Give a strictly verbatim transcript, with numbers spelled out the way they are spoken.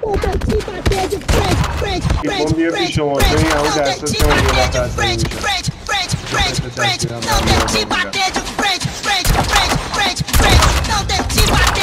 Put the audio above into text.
این بیا پیش شما چون این همون دستت که من یه وقت اصلا میشه